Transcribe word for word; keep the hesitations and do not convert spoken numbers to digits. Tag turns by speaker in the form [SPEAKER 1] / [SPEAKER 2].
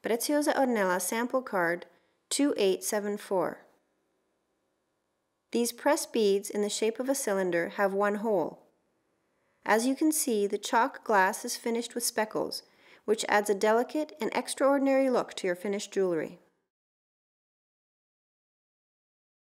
[SPEAKER 1] Preciosa Ornela sample card two eight seven four. These pressed beads in the shape of a cylinder have one hole. As you can see, the chalk glass is finished with speckles, which adds a delicate and extraordinary look to your finished jewelry.